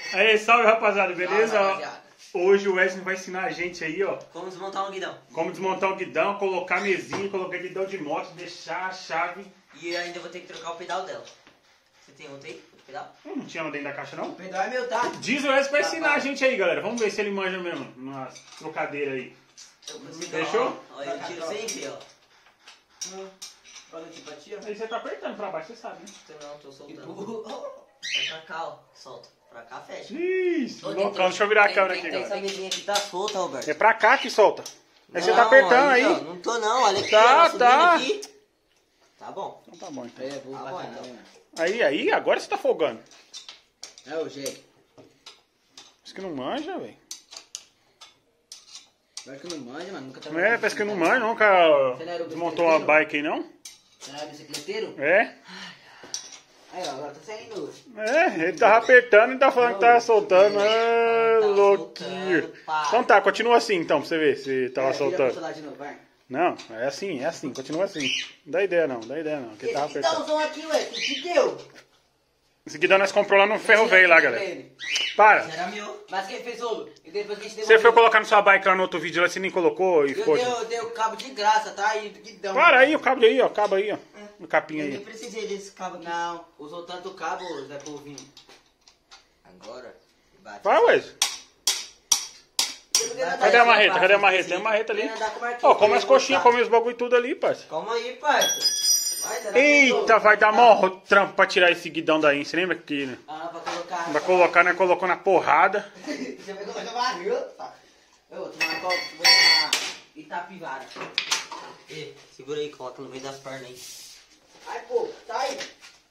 Aí, salve rapaziada, beleza? Salve, rapaziada. Hoje o Wesley vai ensinar a gente aí, ó. Como desmontar um guidão. Como desmontar o guidão, colocar mesinha, colocar guidão de moto, deixar a chave. E eu ainda vou ter que trocar o pedal dela. Você tem outro aí? O pedal? Não tinha no dentro da caixa, não? O pedal é meu, tá? Diz o Wesley pra ensinar a gente aí, galera. Vamos ver se ele manja mesmo, nas trocadeiras aí. Eu consigo, Fechou? Ó, eu tiro sem ver, ó. Olha de empatia. Aí você tá apertando pra baixo, você sabe, né? Não, tô soltando. Vai pra cá, ó. Solta. Pra cá, fecha. Isso, Ô, loucão. Deixa eu virar a câmera aqui, Tem galera. essa mesinha aqui tá solta, Roberto. É pra cá que solta. Aí você tá apertando aí. Ó, não tô não, olha aqui. Tá, ó, subindo tá. aqui. Tá bom. Então tá bom, então. É, vou Tá bater bom, então. Aí, agora você tá folgando. É o jeito. Isso que não manja, velho. Parece que não manja, mano. Nunca É, parece que não manja, nunca Você não era o desmontou uma bike aí, não? Você não é bicicleteiro? É. Aí, ó, agora tá saindo. É, ele tava apertando e tá falando que tava soltando. Ah, Tá louquinho. soltando, pá. Então tá, continua assim então, pra você ver se tava soltando. Lá de novo, vai. Não, é assim, continua assim. Não dá ideia não, que ele tava Esse que dá apertando. um som aqui, ué. Que deu? Esse guidão nós comprou lá no ferro velho lá, galera. Para. Era meu. Mas quem fez o... E depois que a gente Você foi colocar na sua bike lá no outro vídeo lá, você nem colocou e ficou. Eu dei o cabo de graça, tá? E guidão. Para aí, o cabo aí, ó, acaba aí, ó. No capinha Eu nem aí. precisei desse cabo aqui. Não, usou tanto cabo, Zé Polvinho. Agora, bate. Vai, Wesley. Cadê a marreta? Cadê a marreta? Tem a marreta ali. Ó, come as coxinhas, come os bagulho tudo ali, parça. Calma aí, parça. Vai, será que Eita, vai dar mó trampo pra tirar esse guidão daí. Você lembra que né? Ah, pra colocar... Vai colocar, né? Colocou na porrada. Você vai colocar barriga. Eu vou tomar Itapivara. Ê, segura aí, coloca no meio das pernas aí. Ai, pô, tá aí.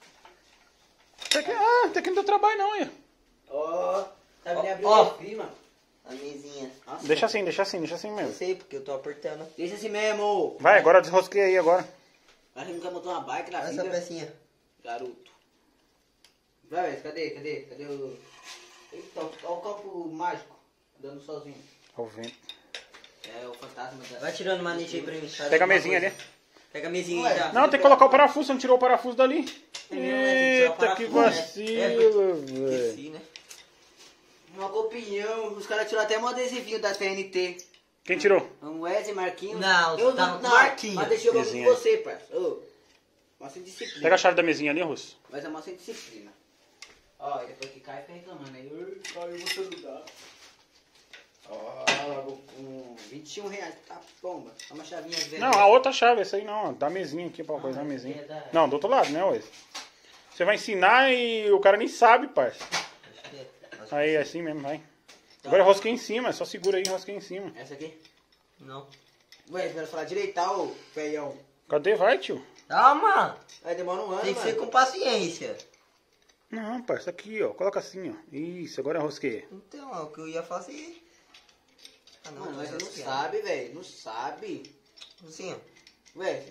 Até que não deu trabalho não, hein? Ó, tá me abrindo Ó. o clima. A mesinha. Nossa. Deixa assim Eu mesmo. sei, porque eu tô apertando. Deixa assim mesmo. Vai, agora desrosquei aí agora. A gente nunca montou uma bike na Olha vida. essa pecinha. Garoto. Vai, cadê o... Eita, olha o copo mágico. Andando sozinho. Ó o vento. É o fantasma da... Vai tirando manete aí pra mim. faz Pega a alguma mesinha coisa. ali. Pega a mesinha Ué, aí já. Não, tem que colocar o parafuso, você não tirou o parafuso dali. Eita, que vacilo, velho. Esqueci, né? Uma opinião. Os caras tiraram até um adesivinho da TNT. Quem tirou? Um Wesley, Marquinhos. Não, eu tá não, Marquinhos. mas deixei o bagulho Mesinha com aí. você, parça. Ô, mó sem disciplina. Pega a chave da mesinha ali, Russo. Mas é mó sem disciplina. Ó, e depois que cai, fica reclamando aí. Caiu você não dá. Ó, com 21 reais. Tá bomba. É uma chavinha velha. Não, a outra chave, essa aí não. Da mesinha aqui pra coisa da mesinha. Não, do outro lado, né, Wesley? Você vai ensinar e o cara nem sabe, parça. Aí, assim mesmo, vai. Agora eu rosquei em cima, só segura aí e rosquei em cima. Essa aqui? Não. Ué, você falar direital, feião. Cadê? Vai, tio. Calma. Aí demora um ano, Tem que mano. ser com paciência. Não, parça, aqui, ó. Coloca assim, ó. Isso, agora eu rosquei. Então, é o que eu ia fazer. Ah, Mano, mas tô você não rosqueando. sabe, velho. Não sabe. Assim, ó. Wesley.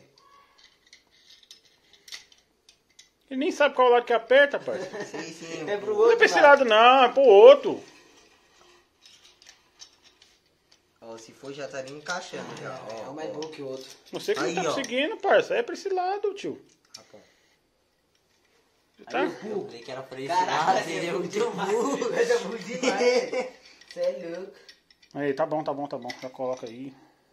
Ele nem sabe qual lado que aperta, parça. Sim, sim. É pro Não é outro pra esse lado, não, é pro outro. Ó, se for, já estaria encaixando já. É Ó, um mais ó. bom que o outro. Não sei que Aí, ele tá ó. conseguindo, parça. É pra esse lado, tio. Tá bom. Tá? Eu falei que era pra esse Caraca, lado, você é ele é muito muito burro. Você é burro demais. Você é louco. Aí, tá bom. Já coloca aí.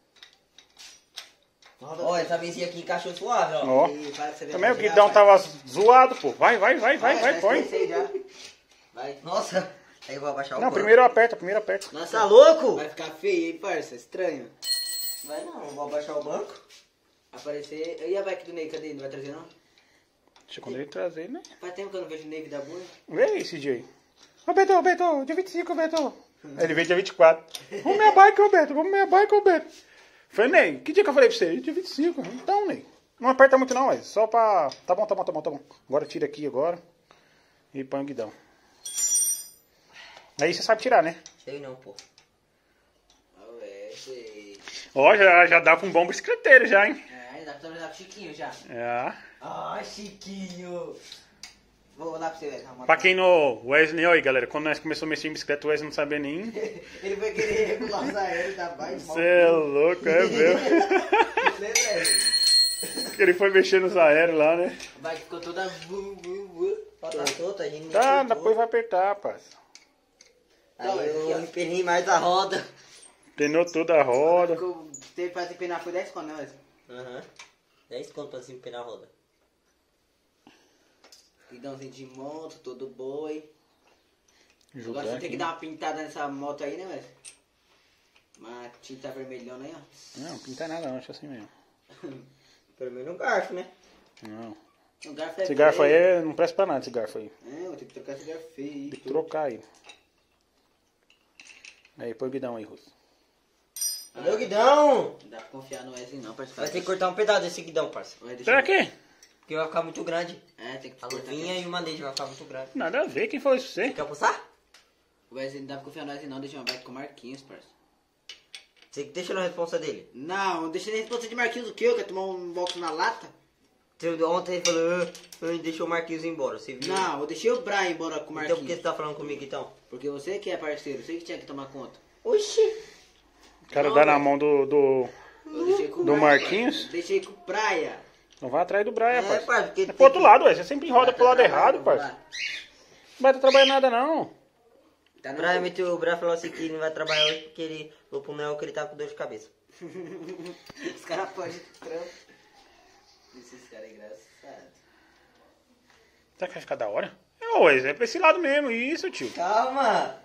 Ó, essa mesinha aqui encaixou suave, ó. Ó. E para que você ver Também o como guidão já tava zoado, pô. Vai, põe. esqueci já. Vai. Nossa, aí eu vou abaixar o Não, banco. primeiro aperta. Nossa, Tá louco? vai ficar feio, hein, parça? Estranho. Vai não, eu vou abaixar o banco. Aparecer... E a bike do Ney, cadê? Não vai trazer, não? Deixa quando ele trazer, né? Faz tempo que eu não vejo o Ney da boa. Vê aí esse dia aí. Ô, Beto, dia 25, Beto. Aí ele veio dia 24. Vamos minha bike, Beto. Falei, Ney, que dia que eu falei pra você? Dia 25. Então, Ney. Não aperta muito não, mas só pra... Tá bom. Agora tira aqui agora. E põe o guidão. Aí você sabe tirar, né? Sei não, pô. Ué, sei. Ó, já dá pra um bom bicicleteiro já, hein? É, dá pra trabalhar com o Chiquinho já. É. Ai, Chiquinho. Vou lá pra você, Wesley. Pra quem no Wesley, olha aí, galera, quando nós começamos a mexer em bicicleta, o Wesley não sabia nem... Ele vai querer regular os aéreos da bike. Você é louco, é mesmo? Ele foi mexer nos aéreos lá, né? A bike ficou toda... Ó, tá solto, a gente nem Tá, soltou. depois vai apertar, parça. Então, Aí aqui, eu ó. empenei mais a roda. Penou toda a roda. O que eu teve pra desempenar foi 10 conto, né, Wesley? Aham. 10 conto pra desempenhar a roda. Guidãozinho de moto, todo boi. Agora Jogar você tem aqui. que dar uma pintada nessa moto aí, né, Wesley? Uma tinta vermelhona aí, ó. Não, pinta nada não, deixa assim mesmo. Pelo menos no garfo, né? Não. O garfo é Esse garfo aí feio. não presta pra nada, esse garfo aí. É, vou ter que trocar esse garfo feio aí. Tem que trocar ele. Aí, põe o guidão aí, Russo. Cadê o guidão? Não dá pra confiar no Wesley não, parceiro. Vai ter que cortar um pedaço desse guidão, parça. Vai, deixa Será eu- que? Porque vai ficar muito grande. É, tem que A cortar luvinha aqui. e o manejo vai ficar muito grande. Nada a ver, quem falou isso pra você? Quer puxar? O Wesley não dá pra confiar no Wesley não, deixa uma bike com o Marquinhos, parceiro. Você que deixa na responsa dele. Não, não deixa nem responsa de Marquinhos o que? Eu quero tomar um box na lata? Ontem ele falou, deixou o Marquinhos ir embora. Você viu? Não, eu deixei o Brian embora com o Então Marquinhos. por que você tá falando comigo então? Porque você que é parceiro, você que tinha que tomar conta. Oxi! O cara dá na mão do... Eu deixei com o Do Brian, Marquinhos? parceiro. Deixei com o Praia. Não vai atrás do Brian, parceiro. parça, porque É pro outro lado, ué. Você sempre roda pro lado errado, Vai parceiro. lá. Não vai estar trabalhando nada, não. Tá O no... Brian meteu o braço e falou assim que ele não vai trabalhar hoje porque ele falou pro Nel que ele tá com dor de cabeça. Os caras podem trampo. Esses caras é engraçados. Será que vai ficar da hora? É, ué, é pra esse lado mesmo, isso, tio. Calma!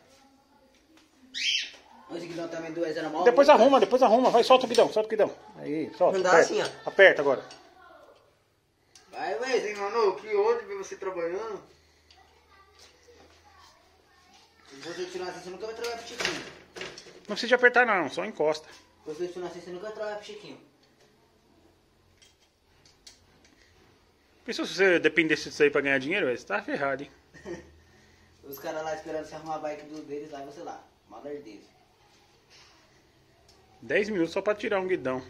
Hoje que não também do Wesley na mão. Depois arruma. Vai, solta o guidão, solta o guidão. Aí, solta. Não dá aperta. assim, ó. Aperta agora. Vai, Wesley, mano, que onde ver você trabalhando? Se você continuar assim, você nunca vai trabalhar pro Chiquinho. Não precisa de apertar, não. Só encosta. Se você continuar assim, você nunca vai trabalhar pro Chiquinho. Pensa se você dependesse disso aí pra ganhar dinheiro, velho, você tá ferrado, hein? Os caras lá esperando você arrumar a bike deles lá e você lá. Malardeiro. 10 minutos só pra tirar um guidão.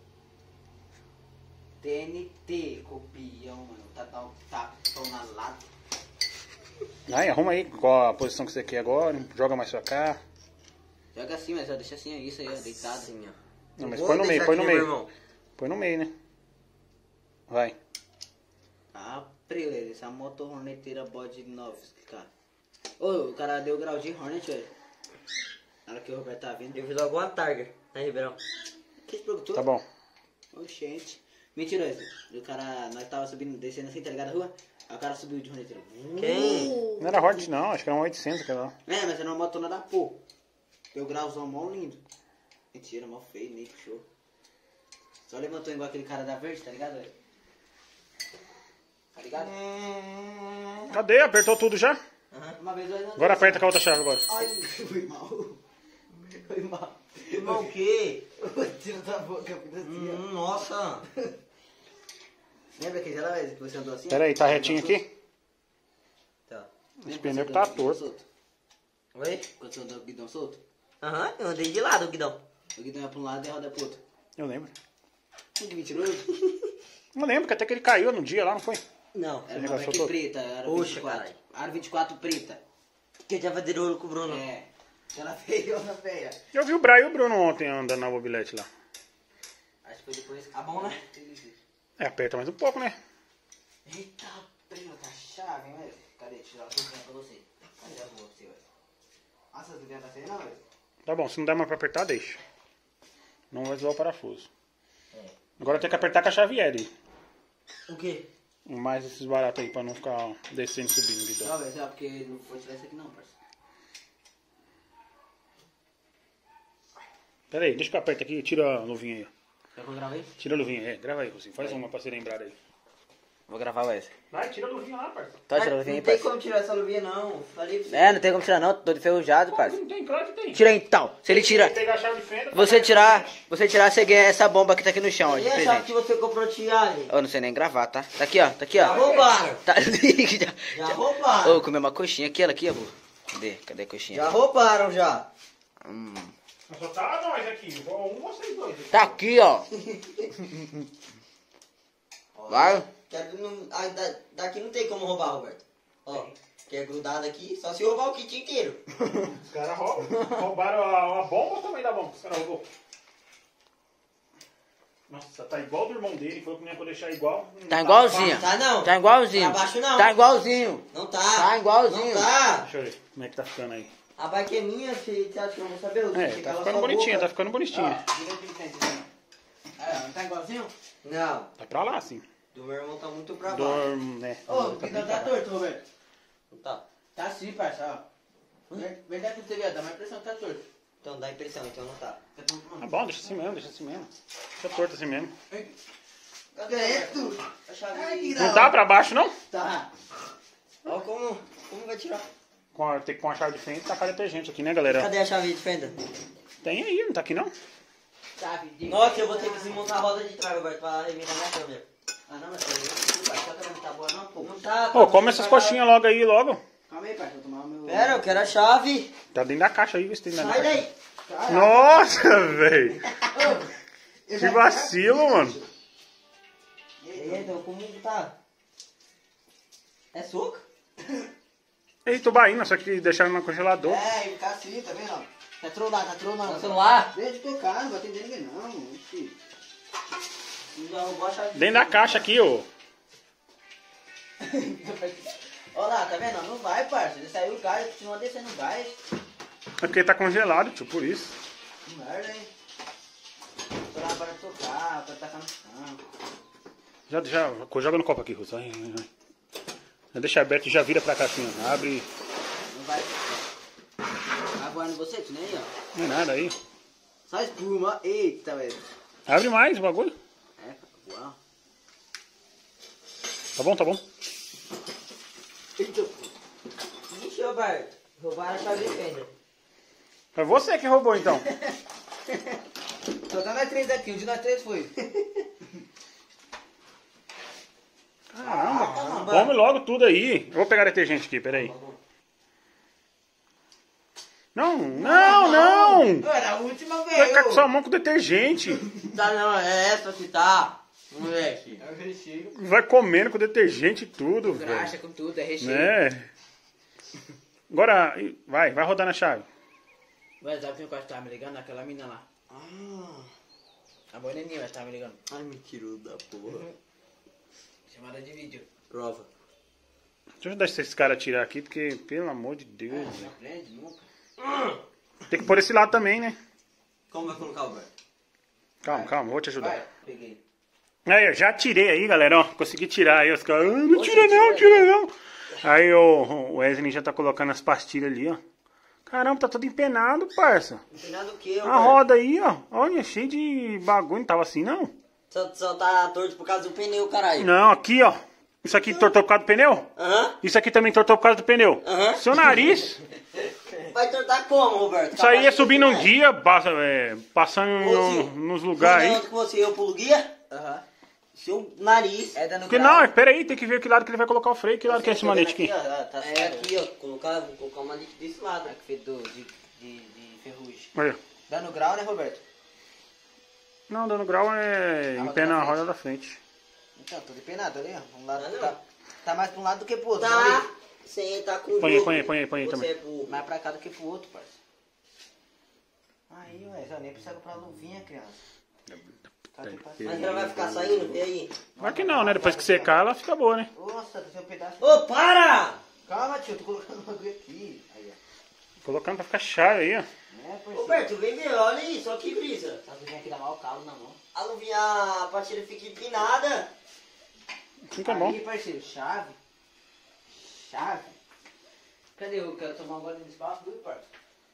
TNT, copião, mano. Tapão na lata. Aí, arruma aí qual a posição que você quer agora. Joga mais pra cá. Joga assim, mas ó, deixa assim, ó, isso aí, ó, deitado. Assim, ó. Não, mas Vou põe no meio, deixar põe no aqui, meu meio. irmão. Põe no meio, né? Vai. Ah, preleza, essa moto horneteira bode 9, cara. Ô, o cara deu grau de Hornet, velho. Na hora que o Roberto tá vindo. Eu vi logo uma targa, né, Ribeirão? Que se preocupou? Tá bom. Oxente. Mentiroso. O cara, nós tava subindo, descendo assim, tá ligado a rua? Aí o cara subiu de horneteira. Quem? Não era Hort, não. Acho que era um 800 aquela lá. É, mas era uma motona da pô. Deu grauzão mó lindo. Mentira, mó feio, nem puxou. Só levantou igual aquele cara da verde, tá ligado, velho? Tá ligado? Cadê? Apertou tudo já? Uma vez eu Agora aperta com a outra chave agora. Ai, foi mal. Foi mal. Irmão, o quê? Tira da boca, fica assim, ó. Nossa! Lembra aquele dia lá, velho, que você andou assim? Pera aí, tá retinho aqui? Tá. Esse pneu que tá torto. Oi? Quando você andou com o guidão solto? Aham, eu andei de lado, o guidão. O guidão ia pra um lado e a roda pro outro. Eu lembro. Que mentiroso. Eu lembro que até que ele caiu no dia lá, não foi? Não. Era uma arregaçou bike todo? preta, era Poxa, 24. caralho. Era 24 preta. Que já vai ter olho com o Bruno. É. Ela feia, ela feia. Eu vi o Brian e o Bruno ontem andando na mobilete lá. Acho que foi depois. Tá bom, né? É, aperta mais um pouco, né? Eita, preta, tá chave, hein, velho? Cadê? Tirar a luvinha pra você. Cadê a rua pra você, velho? Nossa, as luvinhas tá feia, não, velho? Tá bom, se não der mais pra apertar, deixa. Não vai desviar o parafuso. É. Agora tem que apertar com a chave L. O quê? Mais esses baratos aí, pra não ficar descendo e subindo. Guidão. Não, velho, porque não foi tirar isso aqui não, parceiro. Pera aí, deixa que eu aperte aqui e tira a luvinha aí. Quer que eu grave aí? Tira a luvinha, grava aí, assim. Faz uma pra você lembrar aí. Vou gravar, Wesley. Vai, tira a luvinha lá, parça. Tá, tira a Não luvinha aí, tem parceiro. como tirar essa luvinha, não. Falei pra você. É, não tem como tirar não, tô enferrujado, parceiro. Não tem, claro que tem. Tira aí, então. Se ele tira, Tem que pegar a chave de fenda. você tirar, você ganha essa bomba que tá aqui no chão, ó, de E a chave presente. que você comprou de Thiago? Eu não sei nem gravar, tá? Tá aqui, ó, tá aqui, Já ó. roubaram. Tá Já roubaram. Ô, comi uma coxinha aqui, ela aqui, ó. Cadê a coxinha? Já roubaram, já. Só tá nós aqui. Vocês dois. Tá aqui, ó. Vai. Daqui não tem como roubar, Roberto. Ó, que é grudado aqui, só se roubar o kit inteiro. Os caras roubaram a bomba ou também da bomba? Os caras roubou. Nossa, tá igual do irmão dele. Falou que não ia poder deixar igual. Tá igualzinho. Tá não. Tá igualzinho. Pra baixo não. Tá igualzinho. Não tá. Tá igualzinho. Não tá. Deixa eu ver como é que tá ficando aí. A bike é minha, filho. Você acha que eu vou saber? Eu É, sei que tá ela ficando só bonitinha, boca. tá ficando bonitinha. Vira aqui de frente, assim. Não tá igualzinho? Não. Tá pra lá, sim. Do meu irmão tá muito pra baixo. Dorme, né? Ô, Tá que bem tá pra baixo. torto, Roberto. Não tá. Tá sim, parça, ó. Verdade que você viu, dá mais pressão que tá torto. Então dá impressão, então não tá. Tá bom, deixa assim mesmo, deixa assim mesmo. Deixa torto assim mesmo. Cadê É tu? A chave. Ai, que Não tá pra baixo, não? Tá. Ó como vai tirar. Tem que pôr uma chave de frente e tacar detergente aqui, né, galera? Cadê a chave de fenda? Tem aí, não tá aqui não? Chave de... Nossa, eu vou ter que desmontar a roda de trás, Roberto, pra arrebentar minha câmera. Ah, não, mas parça, a câmera não tá boa não, pô. Não tá. Ô, come essas coxinhas logo aí, logo. Calma aí, parça, vou tomar o meu... Pera, eu quero a chave. Tá dentro da caixa aí, vê se tem dentro da Sai caixa. daí. Caraca. Nossa, velho. Eu Que já- vacilo, mano. Eita, como tá? É suco? Ei, tubaína, só que deixaram no congelador. É, ficar assim, tá vendo? Tá trolando, tá trolando. No celular? Deixa de tocar, não vai atender ninguém não. Oxi. Já roubou a chave. Dentro da caixa aqui, ô. Olha lá, tá vendo? Não vai, parça. Ele saiu o gás, continua descendo o gás. É porque tá congelado, tio, por isso. Que merda, hein? Tô lá para tocar, para tacar no chão. Joga no copo aqui, Russo. Vai. Já deixa aberto e já vira pra cá assim, ó. Abre. Não vai. Vai voando você, que nem aí, ó. Não é nada aí. Só espuma. Eita, velho. Abre mais o bagulho. É, uau. Tá bom, tá bom. Eita. Ixi, Roberto. Roubaram a chave de fenda. Foi você que roubou, então. Só tá nós três aqui, um de nós três foi. Caramba. Come logo tudo aí. Eu vou pegar detergente aqui, peraí. Não! Era a última vez. Vai ficar com sua mão com detergente. Tá não, é essa que tá. Moleque. É o recheio. Vai comendo com detergente e tudo, Graxa velho. com tudo, é recheio. Né? Agora, vai rodar na chave. Vai, sabe quem quase tava me ligando? Aquela mina lá. A moreninha, mas tava me ligando. Ai, mentiroso da porra. Chamada de vídeo. Prova. Deixa eu deixar esse cara tirar aqui, porque, pelo amor de Deus. Não aprende nunca. Tem que pôr esse lado também, né? Como vai colocar, Roberto? Calma, vou te ajudar. Vai, peguei. Aí, eu já tirei aí, galera, ó. Consegui tirar aí. Os caras, não tira não. Aí o Wesley já tá colocando as pastilhas ali, ó. Caramba, tá tudo empenado, parça. Não tem nada o que, A roda aí, ó. Olha, cheio de bagulho. Não tava assim, não? Só tá torto por causa do pneu, caralho. Não, aqui, ó. Isso aqui tortou por causa do pneu? Aham. Isso aqui também tortou por causa do pneu. Aham. Seu nariz. Vai tortar como, Roberto? Isso aí é subir num guia, passando nos lugares aí. Onde que você eu pulo guia? Aham. Seu nariz. É dando Porque grau. não, pera aí, tem que ver que lado que ele vai colocar o freio, que lado que é esse manete aqui. Ó, tá É é aqui, ó. Vou colocar o manete desse lado. Ah, que fedor de ferrugem. Olha. Dando grau, né, Roberto? Não, dando grau é roda empena da a roda da frente. Então, tô depenado ali, ó. Um lado Tá, não. tá mais pra um lado do que pro outro. Tá. sabe? Você tá com o Põe jogo. aí Você também. é burro. Mais pra cá do que pro outro, parça. Aí, ué, já nem precisa comprar luvinha, criança. Tá de passagem. Mas ela vai ficar saindo? E aí? Vai que não, né? Depois que secar, ela fica boa, né? Nossa, tem um pedaço. Ô, para! Calma, tio, tô colocando o bagulho aqui. Aí, Colocando pra ficar chave aí, ó. ó. É, parceiro. Roberto, vem ver, olha isso, olha que brisa. Tá luvinha aqui dá mal calo na mão. A luvinha, a pastilha fica empinada. Fica bom. Aí, parceiro, chave. Chave. Cadê o cara tomar um gole de espaço do parça?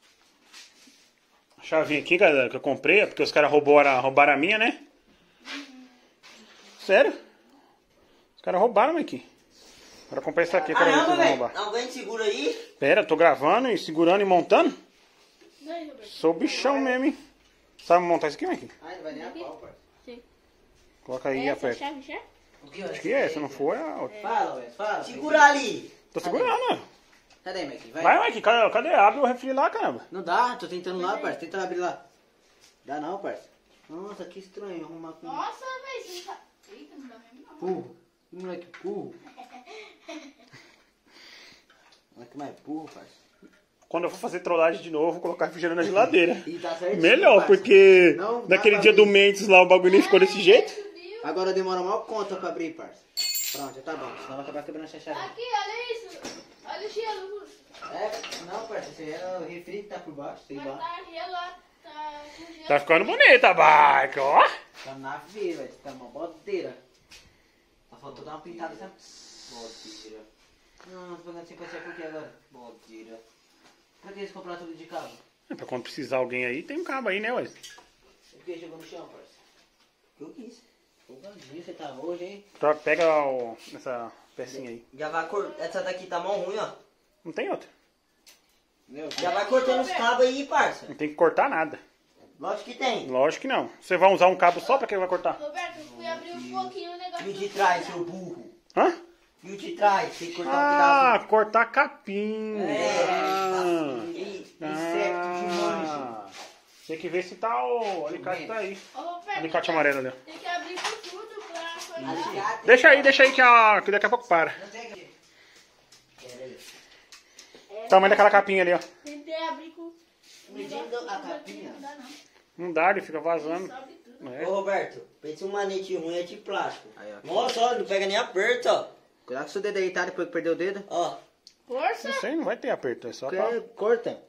A chavinha aqui, galera, que eu comprei, é porque os caras roubaram a minha, né? Sério? Os caras roubaram aqui. Agora eu comprei essa aqui, eu quero ver se Caramba, eles vão velho. roubar. Alguém segura aí. Pera, eu tô gravando e segurando e montando. Sou bichão mesmo, hein? Sabe montar isso aqui, Mike? Ah, ele vai nem a pau, parça. Sim. Coloca aí, Essa aperta. chave já? O que Acho que é, se não for, é a outra. Fala, ué, fala. Segura ali. Tô segurando, né? Cadê, Mike? Vai. Vai, Mike, cadê? Abre o refri lá, caramba. Não dá, tô tentando lá, parça. Tenta abrir lá. Dá não, parça. Nossa, que estranho arrumar com Nossa, velho, você não tá... Eita, não dá mesmo não. burro. Que moleque burro. Moleque mais burro, parça. quando eu for fazer trollagem de novo, vou colocar refrigerante na geladeira. E tá certinho, Melhor, parça. porque Não dá naquele pra dia do abrir. Mendes lá o bagulho nem ficou desse jeito. Subiu. Agora demora mal conta pra abrir, parça. Pronto, já tá bom. Senão vai acabar quebrando essa chave. Aqui, olha isso. Olha o gelo. Não, parça. Esse aí era o refri que tá por baixo. Sei Mas lá. tá gelo, ó. Tá com gelo. Tá ficando bonita a bike, ó. Tá na veia, velho. Tá uma bodeira. Só faltou dar uma pintada essa. Bodeira. Não, tô pegando 50 por quê agora? Bodeira. Pra que eles compraram tudo de cabo? É, pra quando precisar alguém aí, tem um cabo aí, né, ué? Por que jogou no chão, parça? Eu quis. Fogandinho, você tá hoje, hein? Pega essa pecinha aí. Já vai cortar. Essa daqui tá mó ruim, ó. Não tem outra. Meu, Já vai cortando os cabos aí, parça. Não tem que cortar nada. Lógico que tem. Lógico que não. Você vai usar um cabo só pra que vai cortar? Roberto, eu fui abrir um pouquinho o negócio. E o de trás, seu burro. Hã? E o de trás, tem que cortar um Ah, pedaço. cortar capim. inseto de manjo. Ah. Tem que ver se tá o alicate tá aí. Ô, Roberto, Alicate amarelo ali, ó. tem que abrir por tudo pra coisa. Alicate. Deixa aí que daqui a pouco para. Não tem que- Pera aí. Tamanho daquela capinha ali, ó. Tentei abrir com... Medindo a capinha. Não dá, não. Não dá, ele fica vazando. Sobe tudo. É. Ô, Roberto, pensa um manete ruim é de plástico. Aí, ó. Nossa, ó, não pega nem aperto, ó. Cuidado com o seu dedo aí, tá? Depois que perdeu o dedo. Ó. Força. Não sei, não vai ter aperto, é só pra... Corta.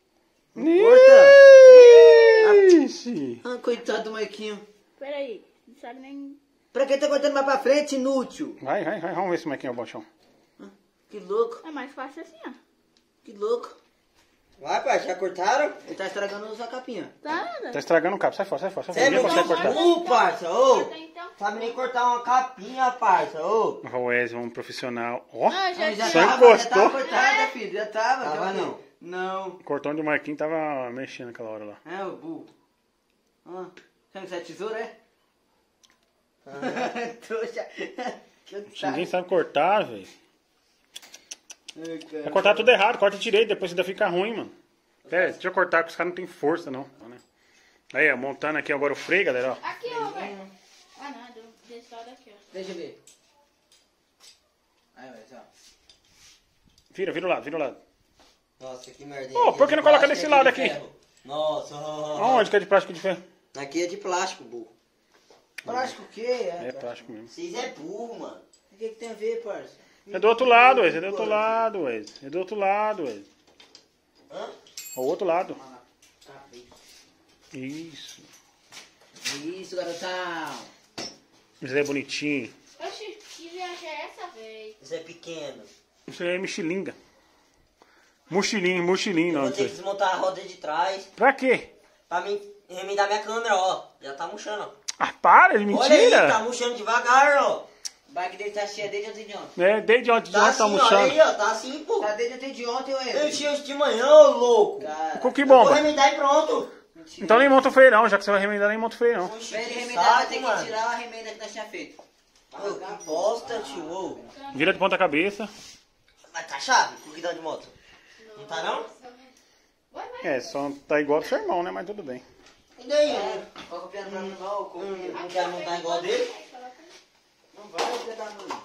Ixi. Ah, coitado do Maiquinho. Pera aí, não sabe nem... Pra que tá cortando mais pra frente, inútil? Vai, vamos ver se o Maquinho é o bom chão. Que louco, É mais fácil assim, ó. que louco. Vai, pai, já cortaram? Ele tá estragando a sua capinha. Tá nada. Tá estragando o cabo, sai fora, sai fora. Você é Ninguém consegue muito cortar. burro, parça, ô. Corta então. Sabe nem cortar uma capinha, parça, ô. O Wesley é um profissional. Ó, Ah, já Já Só tava, encostou. já tava cortada, filho. Já tava. Tava já- não. Não. o cortão onde o Marquinhos tava mexendo naquela hora lá. É, o burro. Ah, sabe que isso é tesoura, é? Trouxa. Ninguém sabe cortar, velho. Ai, cara. Vai cortar tudo errado, corta direito, depois ainda fica ruim, mano. Pera, deixa eu cortar, que os caras não tem força, não. Né? Aí, ó, montando aqui agora o freio, galera, ó. Aqui, ó, Roberto. Ah, não, desse lado aqui, ó. Deixa eu ver. Aí, ó. Vira o lado. Nossa, que merda. Ô, por que não coloca desse lado aqui? Nossa, Aonde que é de plástico de ferro? Aqui é de plástico, burro. Plástico o quê? É plástico mesmo. Vocês é burro, mano. O que tem a ver, parça? É do outro lado, Wesley, é do outro lado, Wesley. É do outro lado, Wesley. Hã? O outro lado. Cabeça. Isso. Isso, garotão. Isso aí é bonitinho. Oxi, que viagem é essa, véi? Isso é pequeno. Isso aí é mochilinga. Mochilinho, Eu não. vou Isso ter que aí. desmontar a roda de trás. Pra quê? Pra mim remendar minha câmera, ó. Já tá murchando, ó. Ah, para, de Olha aí, tá mentira. murchando devagar, ó. O bike dele tá cheio desde ontem de ontem. É, desde ontem Tá tá assim, ó. murchando. Aí, ó. Tá assim, pô. Tá desde ontem de ontem, Eu ué. enchi hoje de manhã, ô louco. Cara, Com que Vou bomba? remendar e pronto. mentira. Então nem monta o freio não, já que você vai remendar, nem monta o freio não. Oxi, Pra ele que remendar, vai saco, ter que mano. tirar a remenda que nós tinha feito. Ô, que bosta, tio. Ô. Vira de ponta cabeça. Mas tá chave com o guidão de moto? Não tá, não? Vai, vai. É, só tá igual do seu irmão, né? Mas tudo bem. E daí? né? Vai copiando pra mim, não, Não quero montar igual dele? Não vai, filha da mãe.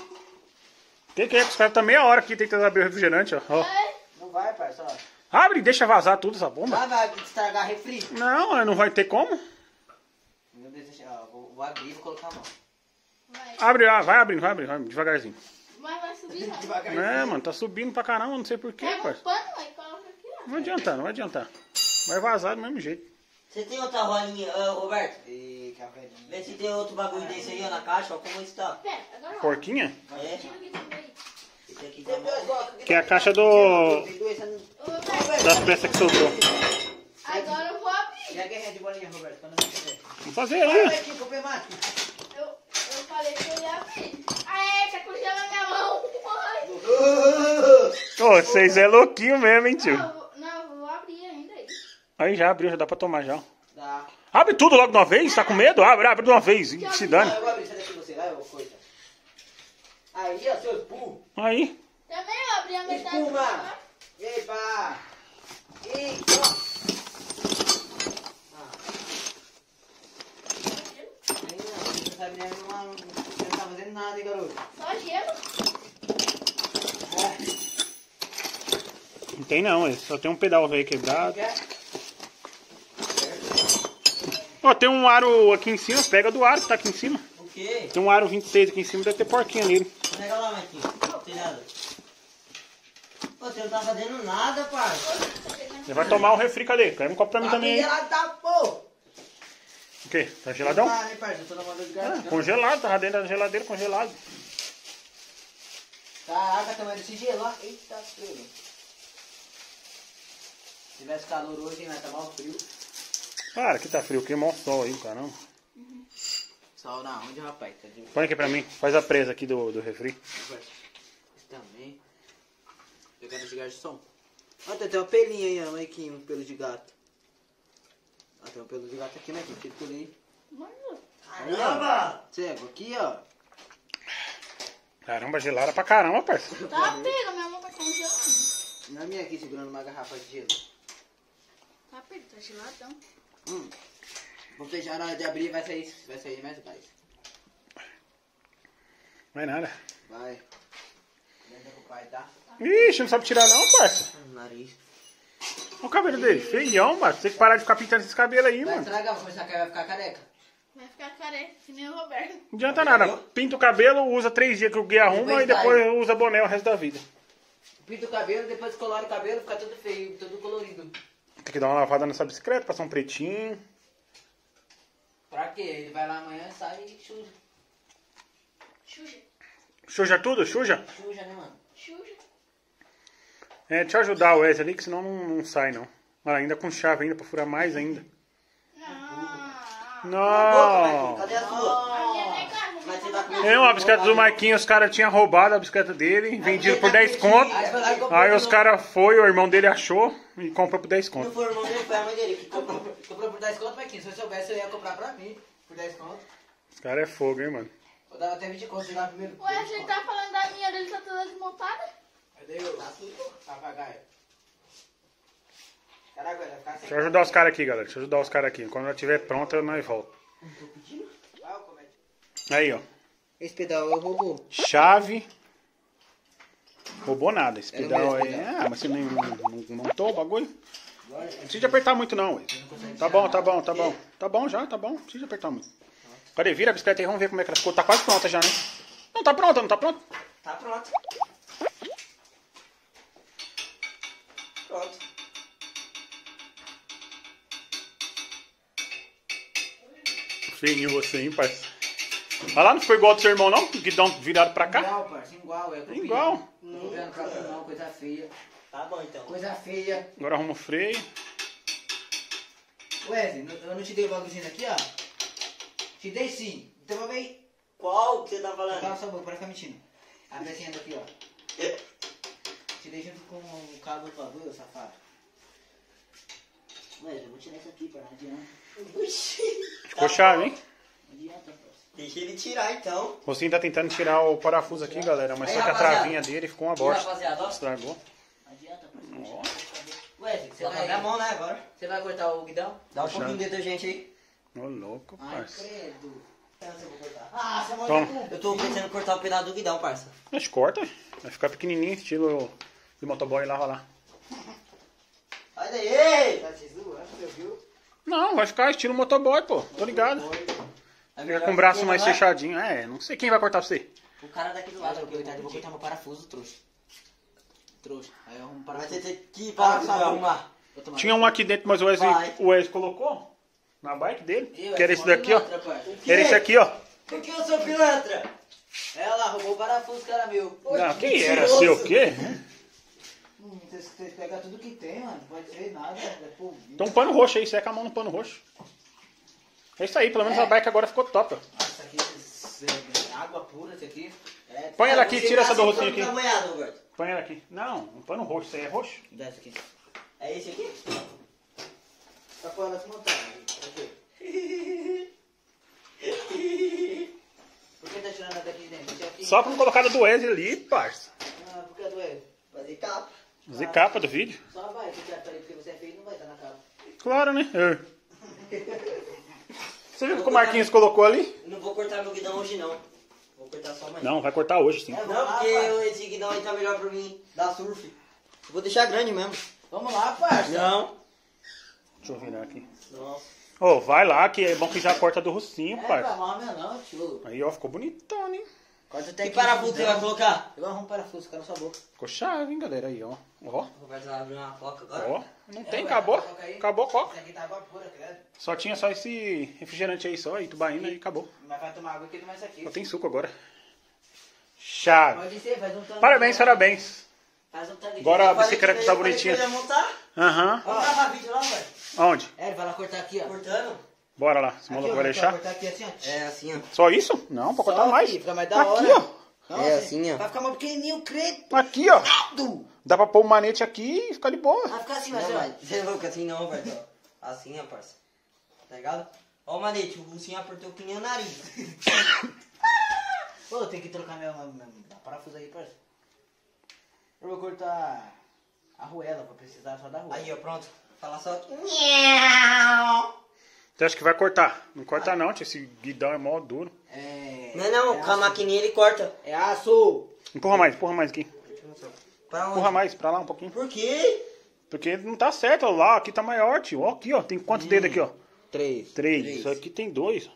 Que é? Os caras tá meia hora aqui tentando abrir o refrigerante, ó. Ó. Não vai, parça, ó. Abre e deixa vazar tudo essa bomba. Vai estragar refri. Não, não vai ter como. Meu Deus, deixa, ó, vou abrir e vou colocar a mão. Vai. Abre, vai abrindo, devagarzinho. Mas vai subir, não. Devagarzinho. É, mano, tá subindo pra caramba, não sei porquê, Pega um parça. pano, aí coloca aqui, ó. Não adianta. Vai vazar do mesmo jeito. Você tem outra rolinha, Roberto? Ih, cabelinho. Vê se tem outro bagulho desse aí, ó, na caixa, ó, como está. Pera, agora ó. Porquinha? É, Tira o que tem aí. esse aqui tá bom. Que é a caixa do... Tem dois, você não- Ô, Roberto, das peças que sobrou. agora eu vou abrir. Já guerrinha de bolinha, Roberto, pra não esquecer. Vamos fazer Olha aí. aqui, problemático. Eu falei que eu ia abrir. Aê, tá congelando minha mão. Ai. Ô, vocês é louquinho mesmo, hein, tio? Não, eu vou abrir ainda aí. Aí já abriu, já dá pra tomar já. Dá. Abre tudo logo de uma vez, tá com medo? Abre de uma vez, e se dane. Ah, eu vou abrir, sai daqui você, vai, ô coisa. Aí, ó, seus burros. Aí. Também eu abri a metade. Espuma. Epa. Ih, ó. Aí, ó, você não sabe nem você não tá fazendo nada, hein, garoto. Só gelo. tem não, só tem um pedal velho quebrado. Ó, tem um aro aqui em cima, pega do aro que tá aqui em cima. O quê? Tem um aro 26 aqui em cima, deve ter porquinha nele. Pega lá, Marquinhos. Não tem nada. Pô, você não tá fazendo nada, parça. Você vai tomar um refri, cadê? Quer um copo pra mim também, hein? gelado tá, pô. O quê? Tá geladão? Ah, né, parça? Eu tô na mão de gato. Congelado, tava dentro da geladeira congelado. Caraca, tamanho desse gelo, ó. Eita, frio. Se tivesse calor hoje, hein, vai estar mal frio. Cara, aqui tá frio, queimou o sol aí, caramba. Sol na onde, rapaz? Tá de... Põe aqui pra mim, faz a presa aqui do refri. Esse também. Pegando esse garçom. Ó, tem uma pelinha aí, ó, Maiquinho, um pelo de gato. Ó, tem um pelo de gato aqui, Maiquinho, fica por aí. Caramba! Cego, aqui, ó. Caramba, gelada pra caramba, parceiro. Tá pega, minha mão tá congelando. Na minha aqui, segurando uma garrafa de gelo. Tá pega, tá geladão. Vou fechar na hora de abrir e vai sair mais gás. Não é nada. Vai. Lembra com o pai, tá? Ixi, não sabe tirar não, parça. Nariz. Olha o cabelo dele, feião, mano. Tem que parar de ficar pintando esses cabelos aí, Vai mano. estragar, vou começar a cair, vai ficar careca. Vai ficar careca, que nem o Roberto. Não adianta nada. Pinta o cabelo, usa 3 dias que o Gui arruma e depois usa boné o resto da vida. Pinta o cabelo, depois colora o cabelo, fica tudo feio, tudo colorido. Tem que dar uma lavada nessa bicicleta, passar um pretinho. Pra quê? Ele vai lá amanhã, sai e suja. Xuxa. Suja tudo? Suja? Suja, né, mano? Xuxa. É, deixa eu ajudar o Wesley ali, que senão não sai, não. Olha, ainda com chave ainda, pra furar mais ainda. Não. Não! Cadê a sua? A minha tem carro. Mas você tá com É uma bicicleta do Marquinhos, os caras tinham roubado a bicicleta dele, vendido por 10 conto. Aí vai lá e comprou Aí de os novo. caras foi, o irmão dele achou e comprou por 10 Não conto. foi o irmão dele, foi a mãe dele que comprou. Comprou por 10 conto, mas se eu soubesse, eu ia comprar pra mim. Por 10 conto. Os caras é fogo, hein, mano. Eu dava até 20 conto lá primeiro. Ué, você tá falando da minha, dele tá toda desmontada? Cadê eu? Papagaio. Caraca, vai ficar sem. Deixa eu ajudar os caras aqui, galera. Deixa eu ajudar os caras aqui. Quando ela estiver pronta, nós volta. Vai, ô, comédia. Aí, ó. Esse pedal é o robô. Chave. Roubou nada. Esse Era o pedal mesmo aí. pedal. Ah, mas você não montou o bagulho? Não precisa de apertar muito, não, ué. Tá bom, tá bom, tá bom. Tá bom já, tá bom. Não precisa de apertar muito. Cadê? Vira a bicicleta aí, vamos ver como é que ela ficou. Tá quase pronta já, né? Não, tá pronta, não tá pronta? Tá pronto. Pronto. Feinho você, hein, parceiro. Olha lá, não ficou igual do seu irmão, não? O guidão virado pra cá? Igual, parceiro, igual. É copia. Igual. Não copiando próprio não, coisa feia. Tá bom então. Coisa feia. Agora arruma o freio. Wesley, eu não te dei o bagulhozinho aqui, ó? Te dei sim. Então vai ver. Qual que você tá Cala falando? sua boca, para ficar mentindo. A pecinha daqui, ó. Te dei junto com o cabo do bagulho, safado. Wesley, eu vou tirar isso aqui, para não adianta. Ficou chave, hein? Não adianta, parceiro. Deixa ele tirar então. O Rocinho tá tentando tirar o parafuso aqui, galera. Mas Aí, só que a rapaziada. travinha dele ficou uma E bosta. rapaziada, ó. Estragou. Não adianta, parceiro. Ó, Wesley, você Só tá minha vai, mão, né, agora. você vai cortar o guidão? Dá um Puxa. pouquinho de detergente aí. ô louco, Ai, parça. credo. Eu vou cortar. Ah, você Toma. manda Eu tô pensando em cortar o pedaço do guidão, parça. Mas corta. Vai ficar pequenininho, estilo de motoboy, lava lá. Sai daí! Tá te zoando, você viu? Não, vai ficar estilo motoboy, pô. Tô ligado. É Fica melhor com o braço que mais não é? fechadinho. É, não sei quem vai cortar pra você. O cara daqui do lado, eu vou cortar meu parafuso, trouxa. Trouxa. Aí eu arrumo Vai para ter que parafuso vai arrumar. Tinha um aqui dentro, mas o Vai. Wesley colocou na bike dele. Que era esse daqui, ó. quê? Era esse aqui, ó. Por que eu sou pilantra? Ela roubou o parafuso que era meu. Não, quem era seu o quê? Você pega tudo que tem, mano. Não pode ser nada. É polvilho. Tem um pano roxo aí, seca a mão no pano roxo. É isso aí, pelo menos a bike agora ficou top, ó. Nossa, aqui é água pura, isso aqui. É, Põe ela aqui, Você tira tá essa do sem rocinho pano aqui. Tá banhado, Roberto. Põe ela aqui. Não, um pano roxo, isso aí é roxo? dá isso aqui. É esse aqui? Tá com ela se montar. Ok. Por que tá tirando ela daqui de dentro? Tira aqui. Só pra não colocar a do Wesley ali, parça. Ah, por que doer? Fazer capa. Fazer capa do vídeo. Só vai, porque porque você é feio não vai estar na capa. Claro, né? Você viu o que o Marquinhos colocou ali? Eu não vou cortar meu guidão hoje, não. Vou cortar só amanhã. Não, vai cortar hoje sim. Não, porque esse guidão aí tá melhor pra mim dar surf. Vou deixar grande mesmo. Vamos lá, parça. Não. Deixa eu virar aqui. Nossa. Ô, vai lá, que é bom que já corta do russinho, É, parça. pra mal não, tio. Aí, ó, ficou bonitão, hein? Corta até Que aqui. parafuso você vai colocar? Eu arrumo parafuso, fica na sua boca. Ficou chave, hein, galera? Aí, ó. Ó, O Roberto vai abrir uma coca agora. ó. Não tem, ué, acabou. coca aí. Acabou a coca. Essa aqui tá água pura, credo. Só tinha só esse refrigerante aí, só, aí, tubaína, e acabou. Mas vai tomar água aqui e tomar isso aqui. Só tem suco agora. Chave. Pode ser, faz um tanque. Parabéns, parabéns. Faz um tanque. Agora a Falei bicicleta que tá eu falei bonitinha. que eu ia montar. Aham. Vamos gravar vídeo lá, velho. Aonde? É, ele vai lá cortar aqui, ó. Cortando. Bora lá. Esse Aqui, maluco ó, vai deixar? cortar aqui assim, ó. É assim, ó. Só isso? Não, pra cortar Só, mais. filho, fica mais da Aqui, hora. ó. Nossa, É assim, ó. Vai ficar mais pequenininho, credo. Aqui, ó. Dá pra pôr o manete aqui e ficar de boa. Vai ficar assim, Não, mas ó. mas você não fica assim não, Roberto. Ó. Assim, ó, parça. Tá ligado? Ó o manete, o Rucinho apertou que nem o nariz. Pô, tem que trocar meu parafuso aí, parça. Eu vou cortar a arruela, vou precisar só da arruela. Aí, ó, pronto. Fala só. Você acha que vai cortar? Não corta não, tio. Esse guidão é mó duro. É... Não, é com a aço. maquininha ele corta. É aço. Empurra mais aqui. Pra onde? Empurra mais, pra lá um pouquinho. Por quê? Porque não tá certo, ó lá, aqui tá maior, tio. Ó, aqui, ó. Tem quantos dedos aqui, ó? 3. Três. Isso aqui tem 2.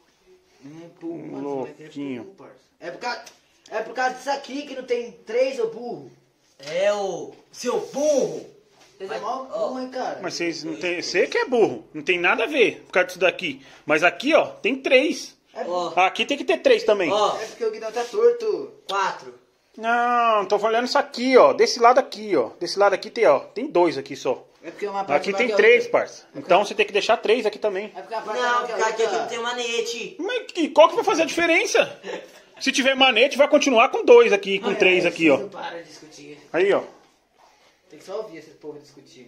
Louquinho. É por causa disso aqui que não tem 3, ô burro. É o seu burro. Vocês é mó burro, hein, cara. Mas vocês não tem. Você que é burro. Não tem nada a ver por causa disso daqui. Mas aqui, ó, tem 3. Ó, Aqui tem que ter 3 também. ó, É porque o guidão tá torto. 4. Não, tô olhando isso aqui, ó. Desse lado aqui, ó. Desse lado aqui tem, ó. Tem 2 aqui só. É porque uma parte Aqui maior tem que a 3, outra. parça. Então você tem que deixar 3 aqui também. É porque a parte Não, maior que a porque aqui outra. não tem manete. Mas qual que vai fazer a diferença? Se tiver manete, vai continuar com 2 aqui, com 3 aqui, ó. Não para de discutir. Aí, ó. Tem que só ouvir esse povo discutir.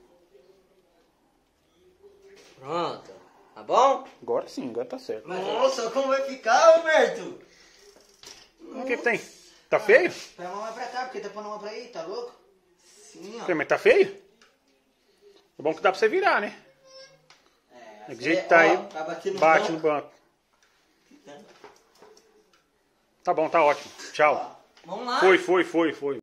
Pronto. Tá bom? Agora sim, agora tá certo. Nossa, como vai ficar, Roberto? O que tem? Tá feio? Põe a mão mais pra cá, porque tá pondo a mão pra aí, tá louco? Sim, Falei, mas tá feio? É bom que dá pra você virar, né? É do jeito que tá aí, Tá batendo bate no banco. banco. Tá bom, tá ótimo. Tchau. Vamos lá. Foi.